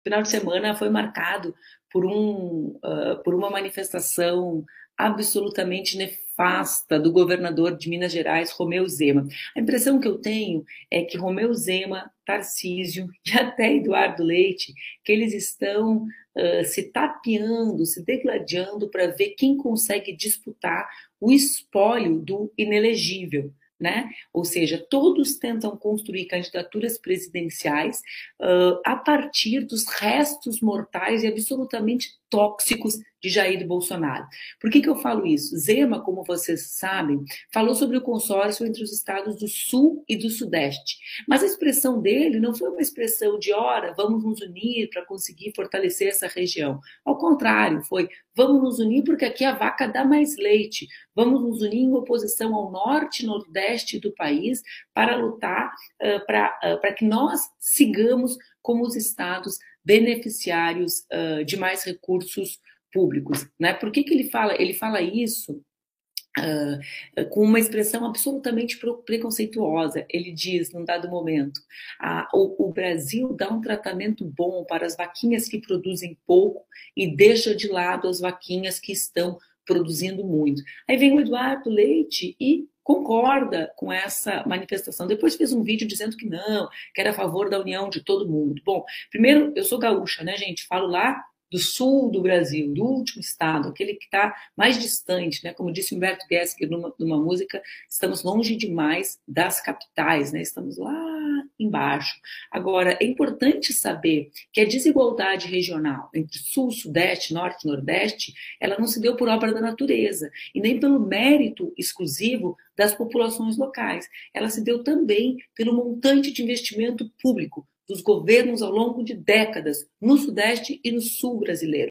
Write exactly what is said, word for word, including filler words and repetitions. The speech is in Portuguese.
final de semana foi marcado por, um, uh, por uma manifestação absolutamente nefasta do governador de Minas Gerais, Romeu Zema. A impressão que eu tenho é que Romeu Zema, Tarcísio e até Eduardo Leite, que eles estão uh, se tapeando, se degladiando para ver quem consegue disputar o espólio do inelegível. Né? Ou seja, todos tentam construir candidaturas presidenciais uh, a partir dos restos mortais e absolutamente tóxicos de Jair Bolsonaro. Por que, que eu falo isso? Zema, como vocês sabem, falou sobre o consórcio entre os estados do Sul e do Sudeste. Mas a expressão dele não foi uma expressão de, ora, vamos nos unir para conseguir fortalecer essa região. Ao contrário, foi, vamos nos unir porque aqui a vaca dá mais leite. Vamos nos unir em oposição ao norte e nordeste do país para lutar uh, para uh, que nós sigamos como os estados beneficiários uh, de mais recursos públicos. Né? Por que, que ele fala? Ele fala isso Uh, com uma expressão absolutamente preconceituosa. Ele diz, num dado momento, ah, o, o Brasil dá um tratamento bom para as vaquinhas que produzem pouco e deixa de lado as vaquinhas que estão produzindo muito. Aí vem o Eduardo Leite e concorda com essa manifestação. Depois fez um vídeo dizendo que não, que era a favor da união de todo mundo. Bom, primeiro, eu sou gaúcha, né, gente? Falo lá do sul do Brasil, do último estado, aquele que está mais distante, né? Como disse Humberto Gessinger numa, numa música, estamos longe demais das capitais, né? Estamos lá embaixo. Agora, é importante saber que a desigualdade regional entre sul, sudeste, norte e nordeste, ela não se deu por obra da natureza e nem pelo mérito exclusivo das populações locais. Ela se deu também pelo montante de investimento público dos governos ao longo de décadas no Sudeste e no Sul brasileiro.